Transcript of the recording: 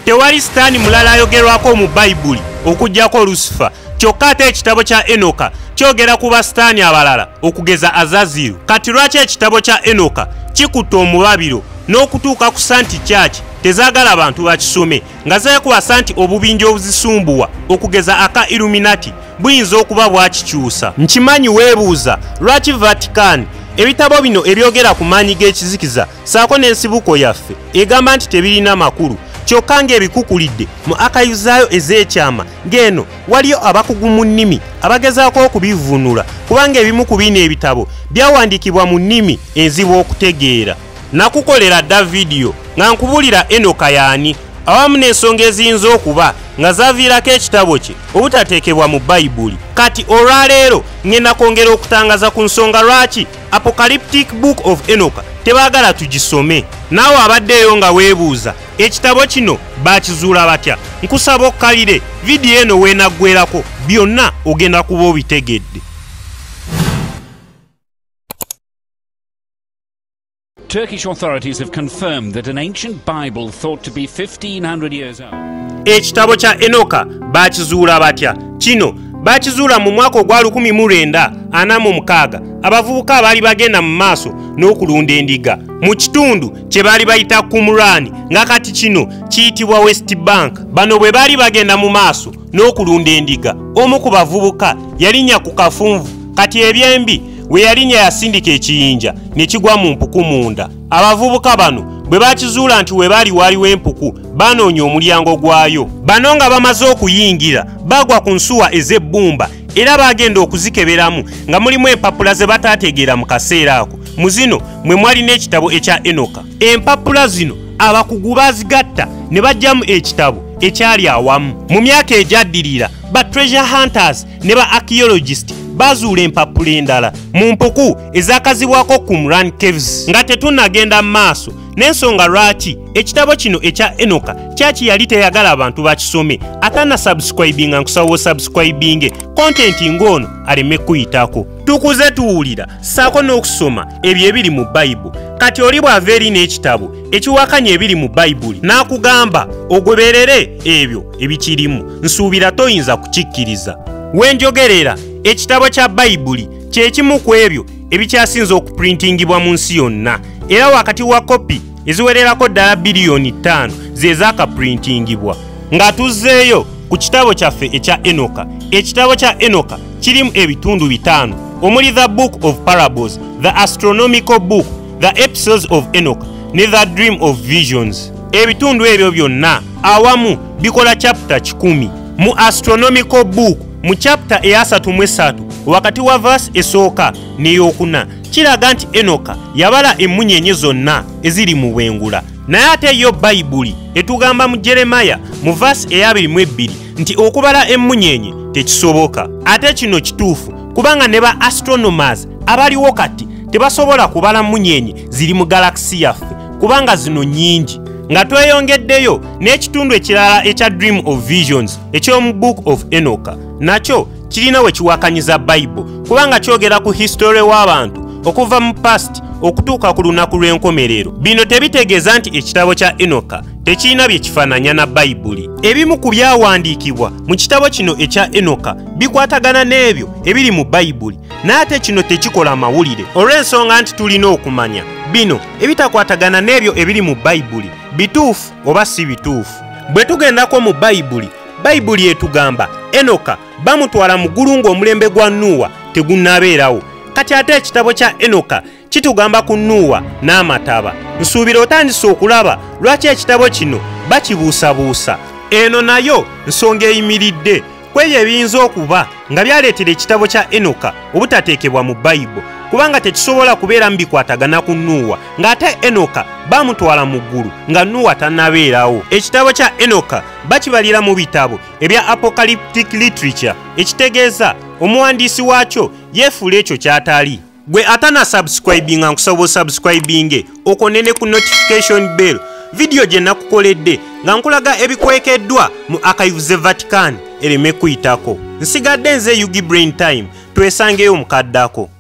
tewali sitaani mulala ayogerwako mu Bayibuli okuggyako Lucifer. Kyokka ate ekitabo kya Enoka kyogera ku basitaani abalala okugeza Azaziru. Kati lwaki ekitabo kya Enoka kikutte omulabiro n'okutuuka ku Santi Church tezaagala abantu bakisome nga zeekuwasa nti obubinja obuzisumbuwa okugeza aka Illuminati buyinza okuba bwakikyusa? Nkimanyi weebuuza lwaki Vatican ebitabo bino ebyogera ku maanyi g'ekizikiza saako n'ensibuko yaffe egamba nti tebirina makulu, kyokka ng'ebikukulidde mu akayuzaayo ez'ekyama ng'eno waliyo abakugu mu nnimi abagezaako okubivvuunula kubanga ebimu ku bino ebitabo byawandiikibwa mu nnimi enzibu okutegeera. Nakukolera dda vidiyo nga nkubulira Enoka yaani awamu n'ensonga eziyinza okuba nga zaaviirako ekitabo kye obutateekebwa mu Bayibuli. Kati olwaleero ngenda kwongera okutangaza ku nsonga lwaki Apocalyptic Book of Enoch tebaagala tugisome. Naawe abaddeyo nga weebuuza ekitabo kino baakizuula batya, nkusaba okkalire vidiyo eno weenaggwerako byonna ogenda kuba obitegedde. Turkish authorities have confirmed that an ancient Bible thought to be 1500 years old. Ekitabo kya Enoka baakizuula batya? Kino baakizuula mu mwaka ogwa 1946 abavubuka abaali bagenda mu maaso n'okulunda endiga mu kitundu kye baali bayita Qumran, nga kati kino kiyitibwa West Bank. Bano bwe baali bagenda mu maaso n'okulunda endiga, omu ku bavubuka yalinnya ku kafunvu, kati ebyembi we yalinnya yasindika ekiyinja ne kigwa mu mpuku munda. Abavubuka bano bwe bakizuula nti we baali waliwo empuku banoonya omulyango gwayo. Bano nga bamaze okuyingira bagwa ku nsuwa ez'ebbumba era bagenda okuzikeberamu nga mulimu empapula ze bataategeera mu kaseera ako. Mu zino mwe mwali n'ekitabo ekya Enoka. Empapula zino abakugu bazigatta ne bajjamu ekitabo ekyali awamu. Mu myaka egyaddirira ba treasure hunters ne ba archaeologists bazuula empapula endala mu mpuku ezakazibwako Qumran Caves. Nga tetunnagenda mu maaso n'ensonga lwaki ekitabo kino ekya Enoka kyaki yali teyagala abantu bakisome, atana subscribinga nkusaba subscribinge content ng'ono aleme kuyitako. Tukuze tuwulira saako n'okusoma ebyo ebiri mu Bible. Kati oli bw'ava eri n'ekitabo ekiwakanya ebiri mu Bayibuli n'akugamba ogoberere ebyo ebikirimu, nsuubira toyinza kukikkiriza. Wenjogerera ekitabo kya Bayibuli kye kimu ku ebyo ebikyasinze okuprintingibwa mu nsi yonna, era wakati wa kopi eziwererako ddala biliyoni 5 ze zaakaprintingibwa. Nga tuzzeeyo ku kitabo kyaffe ekya Enoka. Ekitabo kya Enoka kirimu ebitundu 5 omuli the Book of Parables, the Astronomical Book, the Episodes of Enoch ne the Dream of Visions. Ebitundu ebyo byonna awamu bikola chapter 10. Mu Astronomical Book mu chapter eya 33 wakati wa verse esooka n'eyokuna kiraga nti Enoka yabala emmunyenye zonna eziri mu bwengula. Naye ate yo Bayibuli etugamba mu Jeremiya mu verse eya 22 nti okubala emmunyenye tekisoboka. Ate kino kituufu kubanga ne ba astronomers abaliwo kati tebasobola kubala munyenye ziri mu galaxy yaffe kubanga zino nyingi. Nga tweyongeddeyo n'ekitundu ekirala ekya Dream of Visions eky'omu Book of Enoka, nakyo kirina we kiwakanyiza Bible kubanga kyogera ku history w'abantu okuva mu past okutuuka ku lunaku lw'enkomerero. Bino tebitegeeza nti ekitabo kya Enoka tekirina bye kifaananya na Bayibuli. Ebimu ku byawandiikibwa mu kitabo kino ekya Enoka bikwatagana n'ebyo ebiri mu Bayibuli, naye ate kino tekikola mawulire olw'ensonga nti tulina okumanya bino ebitakwatagana n'ebyo ebiri mu Bayibuli bituufu oba si bituufu. Bwe tugendako mu Bayibuli, Bayibuli etugamba Enoka bamutwala mu ggulu ng'omulembe gwa Nuuwa tegunnabeerawo. Kati ate ekitabo kya Enoka kitugamba ku Nuuwa n'amataba. Nsuubira otandise okulaba lwaki ekitabo kino bakibuusabuusa. Eno nayo nsonga eyimiridde kwebyo ebiyinza okuba nga byaleetera ekitabo kya Enoka obutateekebwa mu Bayibuli kubanga tekisobola kubeera bikwatagana ku Nuuwa, ng'ate Enoka bamutwala mu ggulu nga Nuuwa tannabeerawo. Ekitabo kya Enoka bakibalira mu bitabo ebya apocalyptic literature, ekitegeeza omuwandiisi waakyo yeefuula ekyo ky'atali. Gwe atana subscribinga nkusaba subscribinge okonene ku notification bell video gye nakukoledde nga nkulaga ebikwekeddwa mu archives Vatican ereme kuyitako. Nsigadde nze Yugi Brain Time, twesangeyo mukaddako.